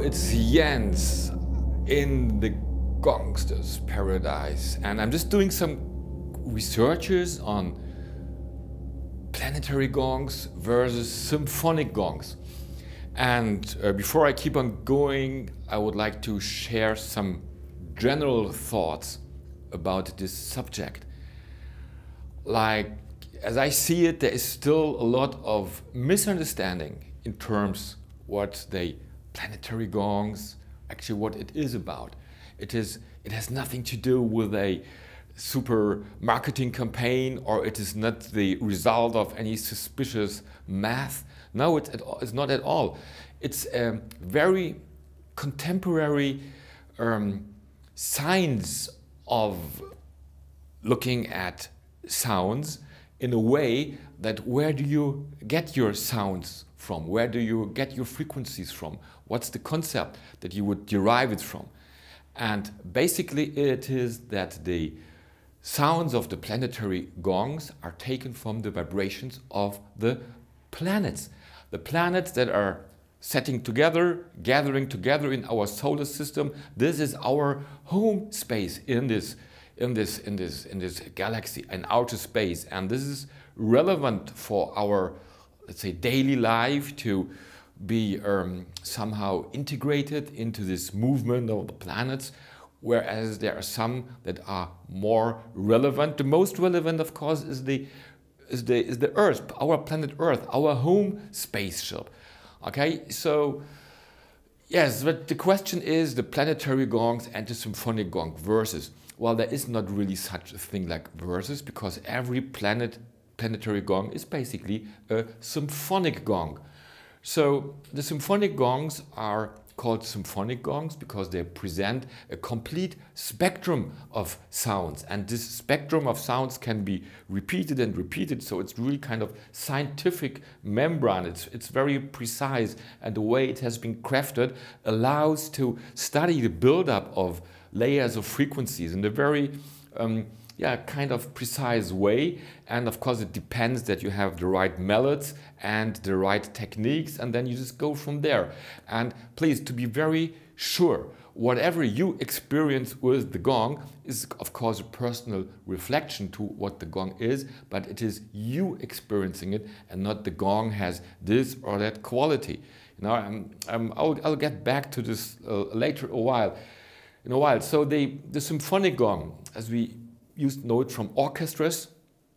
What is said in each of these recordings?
it's Jens in the Gongster's paradise, and I'm just doing some researches on planetary gongs versus symphonic gongs. And before I keep on going, I would like to share some general thoughts about this subject. Like, as I see it, there is still a lot of misunderstanding in terms what the planetary gongs, actually what it is about. It has nothing to do with a super marketing campaign, or it is not the result of any suspicious math. No, it's not at all. It's a very contemporary science of looking at sounds in a way that where do you get your sounds from? Where do you get your frequencies from? What's the concept that you would derive it from? And basically it is that the sounds of the planetary gongs are taken from the vibrations of the planets. The planets that are setting together, gathering together in our solar system. This is our home space in this galaxy, in outer space. And this is relevant for our, let's say, daily life to be somehow integrated into this movement of the planets, whereas there are some that are more relevant. The most relevant, of course, is the Earth, our planet Earth, our home spaceship. Okay, so yes, but the question is the planetary gongs and the symphonic gong versus. Well, there is not really such a thing like versus, because every planetary gong is basically a symphonic gong. So the symphonic gongs are called symphonic gongs because they present a complete spectrum of sounds, and this spectrum of sounds can be repeated and repeated, so it's really kind of scientific membrane. It's very precise, and the way it has been crafted allows to study the buildup of layers of frequencies in a very kind of precise way. And of course it depends that you have the right melodies and the right techniques, and then you just go from there. And please, to be very sure, whatever you experience with the gong is of course a personal reflection to what the gong is, but it is you experiencing it and not the gong has this or that quality. You know, I'll get back to this later in a while. So the symphonic gong, as we used to know it from orchestras,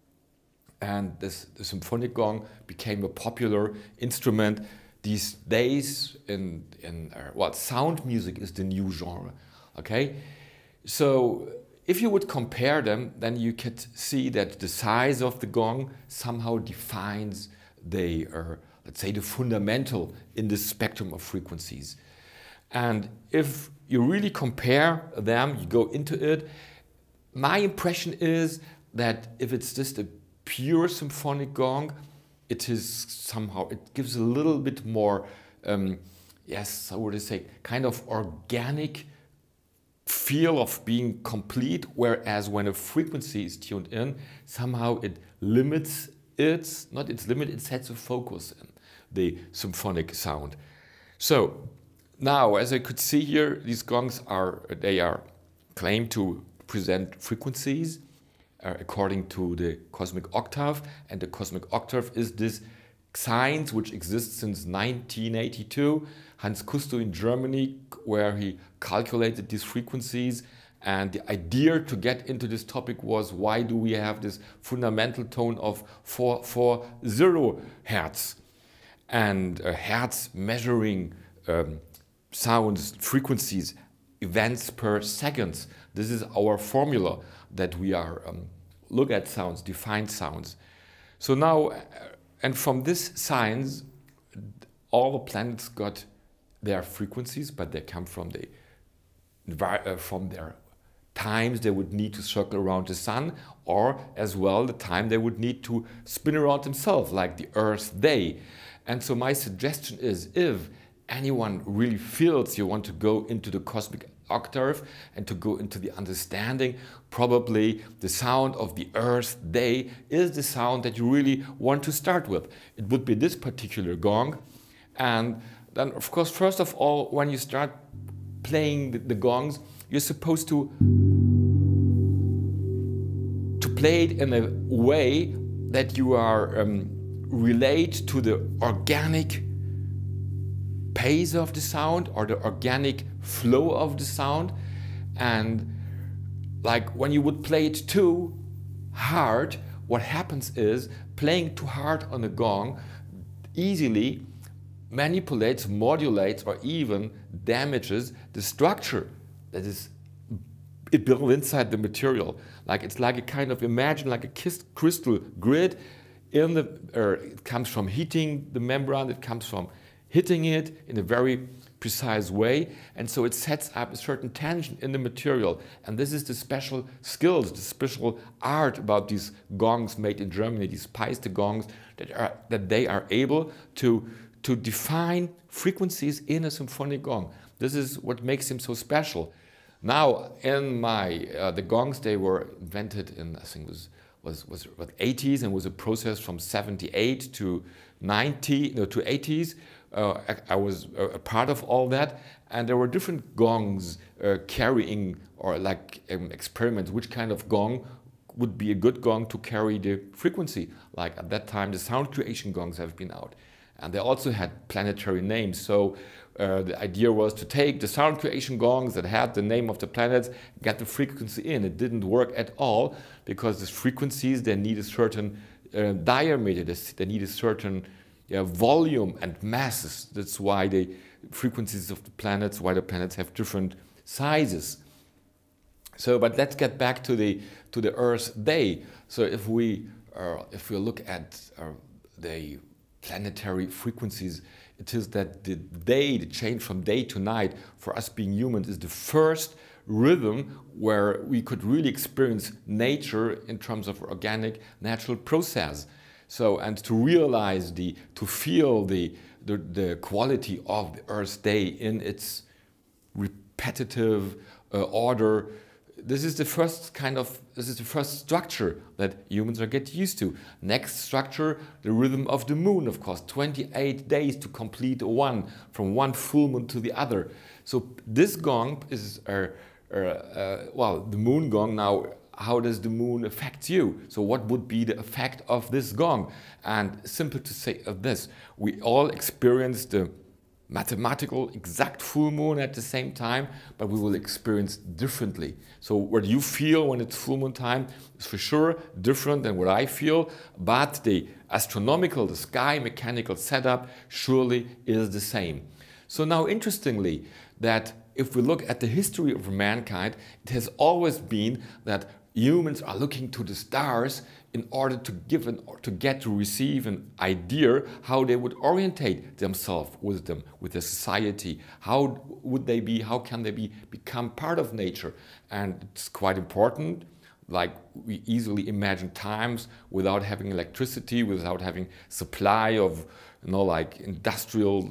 and the symphonic gong became a popular instrument these days well, sound music is the new genre. Okay, so if you would compare them, then you could see that the size of the gong somehow defines the let's say the fundamental in the spectrum of frequencies. And if you really compare them, you go into it, my impression is that if it's just a pure symphonic gong, it is somehow, it gives a little bit more, yes, how would I say, kind of organic feel of being complete, whereas when a frequency is tuned in, somehow it limits its, not its limit, it sets a focus in the symphonic sound. So now, as I could see here, these gongs are claimed to present frequencies according to the Cosmic Octave, and the Cosmic Octave is this science which exists since 1982. Hans Cousto in Germany, where he calculated these frequencies, and the idea to get into this topic was, why do we have this fundamental tone of 440 Hertz, and Hertz measuring sounds, frequencies, events per seconds. This is our formula that we are look at sounds, define sounds. So now, and from this science, all the planets got their frequencies, but they come from their times they would need to circle around the sun, or as well the time they would need to spin around themselves, like the Earth's day. And so my suggestion is, if anyone really feels you want to go into the Cosmic Octave and to go into the understanding, probably the sound of the Earth's day is the sound that you really want to start with. It would be this particular gong, and then of course, first of all, when you start playing the gongs, you're supposed to play it in a way that you are relate to the organic pace of the sound or the organic flow of the sound. And like when you would play it too hard, what happens is playing too hard on a gong easily manipulates, modulates, or even damages the structure that is built inside the material. Like it's like a kind of, imagine like a crystal grid in the, it comes from heating the membrane, it comes from hitting it in a very precise way, and so it sets up a certain tension in the material. And this is the special skills, the special art about these gongs made in Germany, these Paiste gongs, that they are able to define frequencies in a symphonic gong. This is what makes them so special. Now, in the gongs, they were invented in, I think was 80s, and was a process from 78 to 90, no, to 80s. I was a part of all that, and there were different gongs carrying, or like experiments, which kind of gong would be a good gong to carry the frequency. Like at that time, the sound creation gongs have been out. And they also had planetary names. So the idea was to take the sound creation gongs that had the name of the planets, get the frequency in. It didn't work at all, because these frequencies, they need a certain diameter, they need a certain volume and masses. That's why the frequencies of the planets, why the planets have different sizes. So, but let's get back to the Earth's day. So if we look at the planetary frequencies, it is that the change from day to night for us being humans is the first rhythm where we could really experience nature in terms of organic, natural process. So, and to realize to feel the quality of the Earth's day in its repetitive order. This is the first structure that humans are get used to. Next structure, the rhythm of the moon, of course, 28 days to complete one, from one full moon to the other. So this gong is, well, the moon gong. Now, how does the moon affect you? So what would be the effect of this gong? And simple to say of this, we all experience the mathematical exact full moon at the same time, but we will experience differently. So what you feel when it's full moon time is for sure different than what I feel, but the astronomical, the sky mechanical setup surely is the same. So now, interestingly, that if we look at the history of mankind, it has always been that humans are looking to the stars in order to receive an idea how they would orientate themselves with their society. How would they be? How can they become part of nature? And it's quite important. Like, we easily imagine times without having electricity, without having supply of, like industrial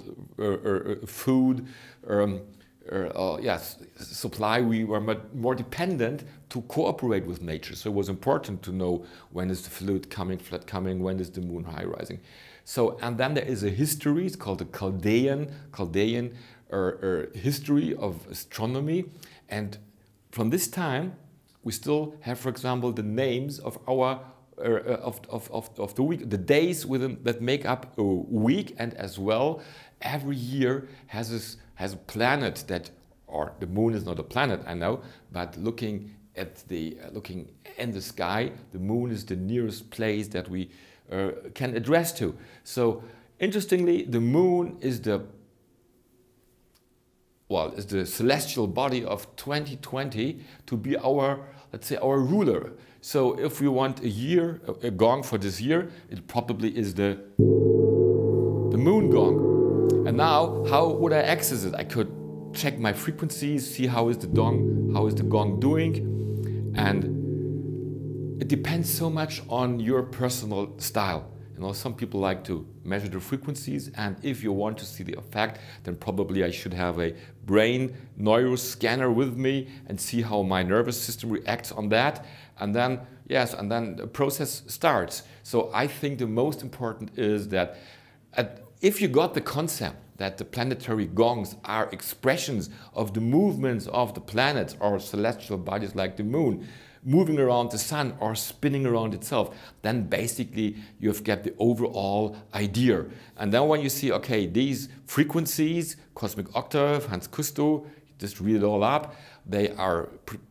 food. Yes, supply, we were more dependent to cooperate with nature. So it was important to know when is the fluid coming, flood coming, when is the moon high rising. So, and then there is a history, it's called the Chaldean history of astronomy. And from this time, we still have, for example, the names of our of the week, the days within that make up a week, and as well, every year has a planet that, or the moon is not a planet, I know, but looking in the sky, the moon is the nearest place that we can address to. So interestingly, the moon is the celestial body of 2020 to be our, let's say, our ruler. So if we want a gong for this year, it probably is the moon gong. And now, how would I access it? I could check my frequencies, see how is the gong doing, and it depends so much on your personal style. Some people like to measure the frequencies, and if you want to see the effect, then probably I should have a brain neuroscanner with me and see how my nervous system reacts on that. And then, yes, and then the process starts. So I think the most important is that if you got the concept that the planetary gongs are expressions of the movements of the planets or celestial bodies like the moon, moving around the sun or spinning around itself, then basically you've got the overall idea. And then when you see, okay, these frequencies, Cosmic Octave, Hans Cousto, just read it all up, they are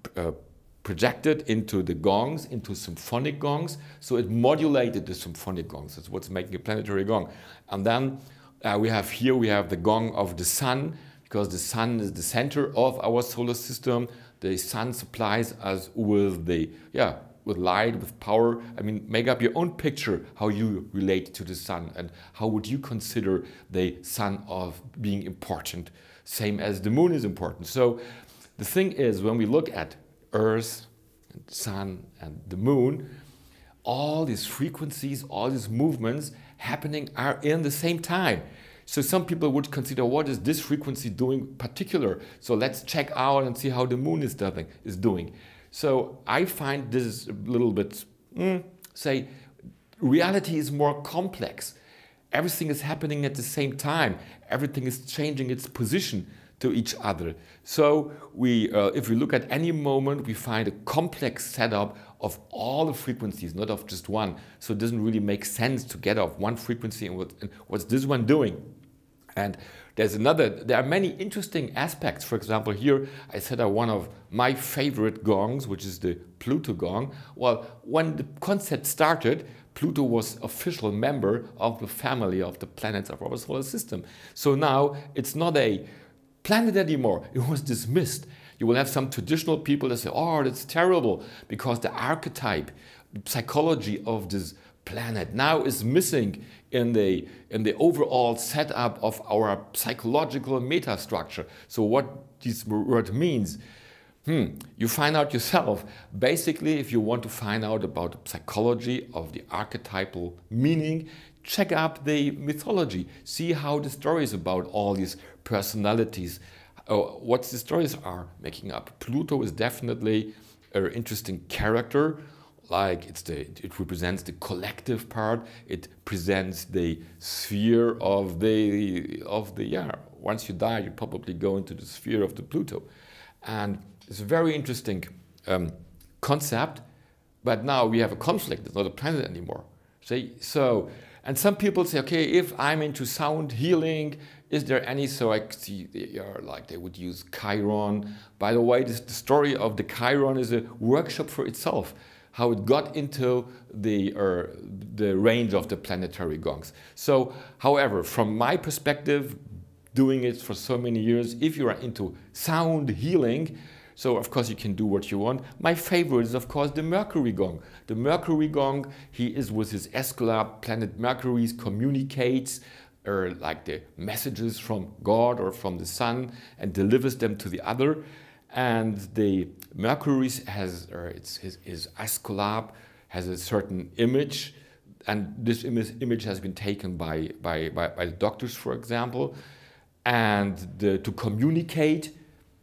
projected into the gongs, into symphonic gongs, so it modulated the symphonic gongs. That's what's making a planetary gong. And then we have the gong of the sun, because the sun is the center of our solar system. The sun supplies us with with light, with power. I mean, make up your own picture how you relate to the sun and how would you consider the sun of being important, same as the moon is important. So the thing is, when we look at Earth, and sun, and the moon, all these frequencies, all these movements happening are in the same time. So some people would consider, what is this frequency doing particular? So let's check out and see how the moon is doing. So I find this is a little bit, say, reality is more complex. Everything is happening at the same time. Everything is changing its position to each other. So if we look at any moment, we find a complex setup of all the frequencies, not of just one. So it doesn't really make sense to get off one frequency and what's this one doing. And there are many interesting aspects. For example, here I set up one of my favorite gongs, which is the Pluto gong. Well, when the concept started, Pluto was official member of the family of the planets of our solar system. So now it's not a planet anymore. It was dismissed. You will have some traditional people that say, oh, that's terrible, because the archetype, the psychology of this planet now is missing in the overall setup of our psychological metastructure. So what this word means, you find out yourself. Basically, if you want to find out about the psychology of the archetypal meaning, check up the mythology. See how the stories about all these personalities, what the stories are making up. Pluto is definitely an interesting character. Like it represents the collective part. It presents the sphere of the once you die, you probably go into the sphere of the Pluto, and it's a very interesting concept. But now we have a conflict. It's not a planet anymore. See, so and some people say, okay, if I'm into sound healing, is there any? So I see they would use Chiron. By the way, the story of the Chiron is a workshop for itself. How it got into the range of the planetary gongs. So, however, from my perspective, doing it for so many years, if you are into sound healing, so of course you can do what you want. My favorite is of course the Mercury gong. The Mercury gong, he is with his Escalab planet Mercury, communicates like the messages from God or from the sun and delivers them to the other. And the Mercury has his Astrolabe has a certain image, and this image has been taken by the doctors, for example, and to communicate.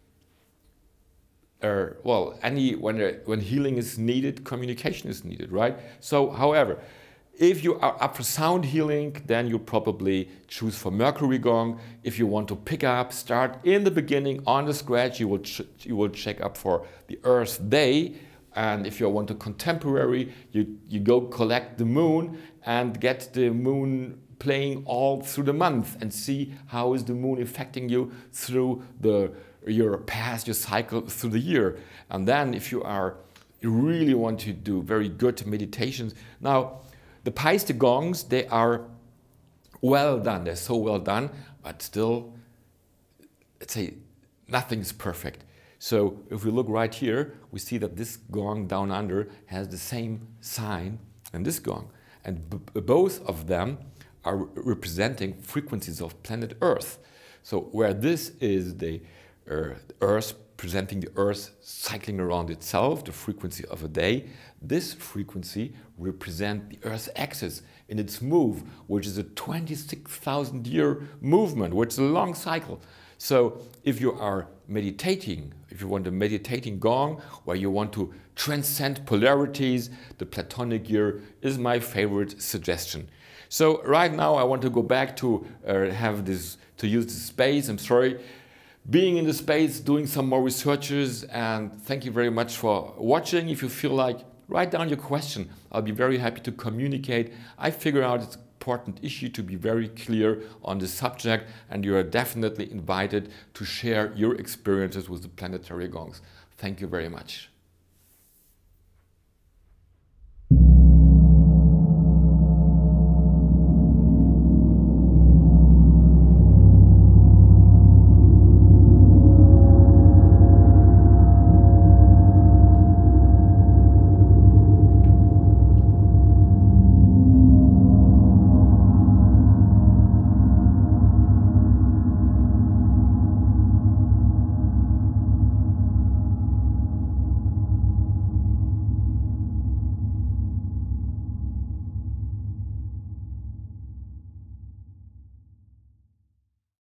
When healing is needed, communication is needed, right? So, however, if you are up for sound healing, then you probably choose for Mercury gong. If you want to start in the beginning on the scratch, you will check up for the Earth Day. And if you want to contemporary, you go collect the moon and get the moon playing all through the month and see how is the moon affecting you through your cycle through the year. And then if you really want to do very good meditations. Now, the Paiste gongs, they are well done. They're so well done, but still, let's say, nothing's perfect. So if we look right here, we see that this gong down under has the same sign as this gong. And both of them are representing frequencies of planet Earth. So where this is the Earth, presenting the Earth cycling around itself, the frequency of a day, this frequency represents the Earth's axis in its move, which is a 26,000-year movement, which is a long cycle. So if you are meditating, if you want a meditating gong, where you want to transcend polarities, the Platonic year is my favorite suggestion. So right now I want to go back to use this space. I'm sorry, being in the space, doing some more researches, and thank you very much for watching. If you feel like, write down your question. I'll be very happy to communicate. I figure out it's an important issue to be very clear on the subject, and you are definitely invited to share your experiences with the Planetary Gongs. Thank you very much.